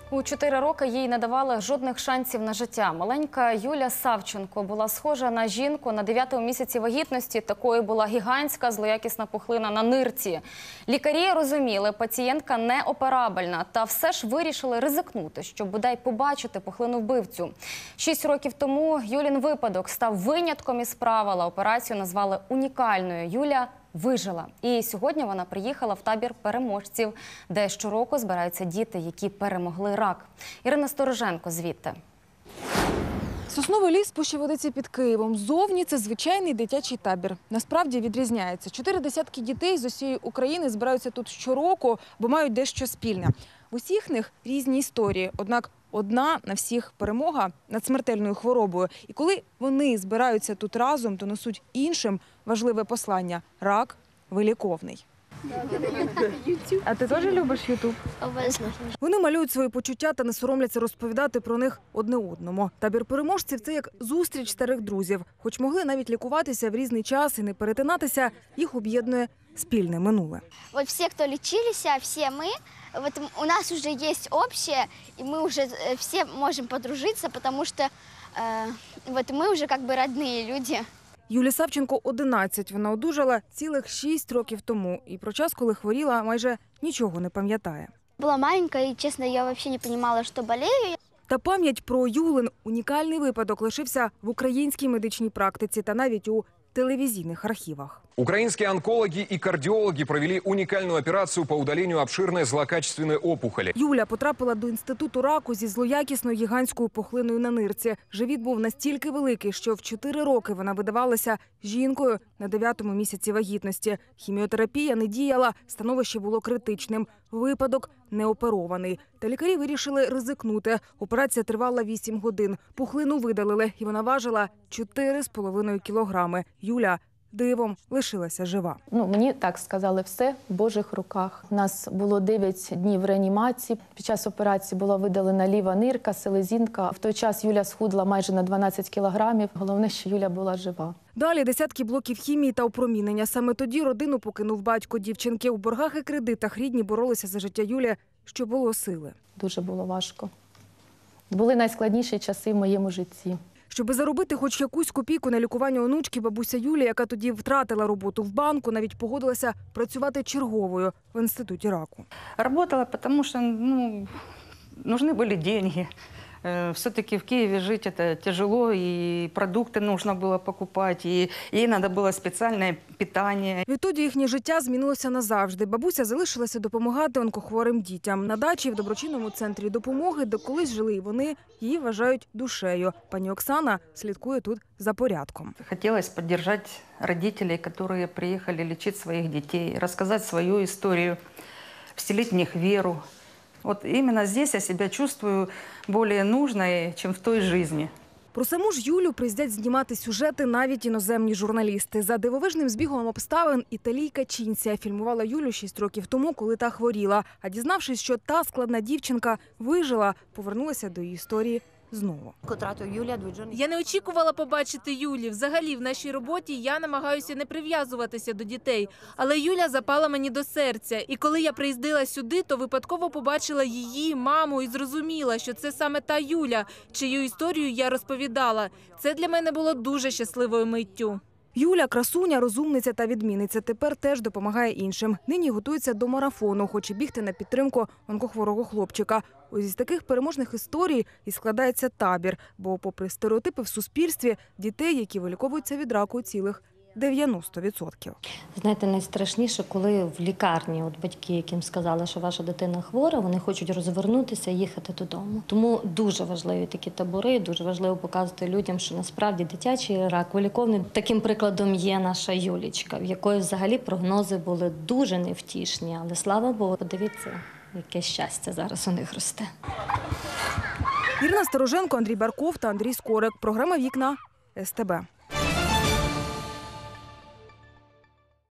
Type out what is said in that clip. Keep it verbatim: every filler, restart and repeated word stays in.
У чотири роки їй не давали жодних шансів на життя. Маленька Юля Савченко була схожа на жінку на дев'ятому місяці вагітності. Такою була гігантська злоякісна пухлина на нирці. Лікарі розуміли, пацієнтка неоперабельна, та все ж вирішили ризикнути, щоб бодай побачити пухлину-вбивцю. Шість років тому Юлін випадок став винятком із правила. Операцію назвали унікальною. Юля вижила. І сьогодні вона приїхала в табір переможців, де щороку збираються діти, які перемогли рак. Ірина Стороженко звідти. Сосновий ліс Пуща-Водиці під Києвом. Зовні це звичайний дитячий табір. Насправді відрізняється. Чотири десятки дітей з усієї України збираються тут щороку, бо мають дещо спільне. В усіх них різні історії, однак одна на всіх перемога над смертельною хворобою. І коли вони збираються тут разом, то несуть іншим важливе послання – рак виліковний. А ти теж любиш Ютуб? Обов'язково. Вони малюють свої почуття та не соромляться розповідати про них одне одному. Табір переможців – це як зустріч старих друзів. Хоч могли навіть лікуватися в різний час і не перетинатися, їх об'єднує спільне минуле. Вот все, кто лечились, все мы, вот у нас уже есть общее, и мы уже все можем подружиться, потому что э, вот мы уже как бы родные люди. Юлі Савченко одинадцять. Вона одужала цілих шість років тому. І про час, коли хворіла, майже нічого не пам'ятає. Была маленькая, и, честно, я вообще не понимала, что болею. Та пам'ять про Юлин унікальний випадок лишився в українській медичній практиці та навіть у телевізійних архівах. Украинские онкологи и кардиологи провели уникальную операцию по удалению обширной злокачественной опухоли. Юля потрапила до інституту раку зі злоякісною гігантською пухлиною на нирці. Живіт був настільки великий, що в чотири роки вона видавалася жінкою на дев'ятому місяці вагітності. Хіміотерапія не діяла, становище було критичним. Випадок неоперований. Та лікарі вирішили ризикнути. Операція тривала вісім годин. Пухлину видалили, і вона важила чотири з половиною кілограми. Юля дивом лишилася жива. Ну, мені так сказали, все в Божих руках. У нас було дев'ять днів реанімації. Під час операції була видалена ліва нирка, селезінка. В той час Юля схудла майже на дванадцять кілограмів. Головне, що Юля була жива. Далі десятки блоків хімії та опромінення. Саме тоді родину покинув батько дівчинки. У боргах і кредитах рідні боролися за життя Юлі, що було сили. Дуже було важко. Були найскладніші часи в моєму житті. Щоби заробити хоч якусь копійку на лікування онучки, бабуся Юлія, яка тоді втратила роботу в банку, навіть погодилася працювати черговою в інституті раку. Работала, потому что ну, нужны были деньги. Все-таки в Киеве жить это тяжело, и продукты нужно было покупать, и ей надо было специальное питание. Відтоді їхнє життя змінилося назавжди. Бабуся залишилася допомагати онкохворим дітям. На дачі в доброчинному центрі допомоги, де колись жили і вони, її вважають душею. Пані Оксана слідкує тут за порядком. Хотелось поддержать родителей, которые приехали лечить своих детей, рассказать свою историю, вселить в них веру. Вот именно здесь я себя чувствую более нужной, чем в той жизни. Про саму ж Юлю приїздять знімати сюжети навіть іноземні журналісти. За дивовижним збігом обставин італійка Чінція фільмувала Юлю шість років тому, коли та хворіла. А дізнавшись, що та складна дівчинка вижила, повернулася до її історії знову. Я не очікувала побачити Юлі. Взагалі, в нашій роботі я намагаюся не прив'язуватися до дітей. Але Юля запала мені до серця. І коли я приїздила сюди, то випадково побачила її, маму, і зрозуміла, що це саме та Юля, чию історію я розповідала. Це для мене було дуже щасливою миттю. Юля – красуня, розумниця та відмінниця. Тепер теж допомагає іншим. Нині готується до марафону, хоче бігти на підтримку онкохворого хлопчика. Ось із таких переможних історій і складається табір. Бо попри стереотипи в суспільстві, дітей, які виліковуються від раку, цілих дев'яносто відсотків. Знаєте, найстрашніше, коли в лікарні от батьки, яким сказали, що ваша дитина хвора, вони хочуть розвернутися і їхати додому. Тому дуже важливі такі табори, дуже важливо показувати людям, що насправді дитячий рак виліковний. Таким прикладом є наша Юлічка, в якої взагалі прогнози були дуже невтішні, але слава Богу, подивіться, яке щастя зараз у них росте. Ірина Стороженко, Андрій Барков та Андрій Скорик. Програма «Вікна» ес те бе.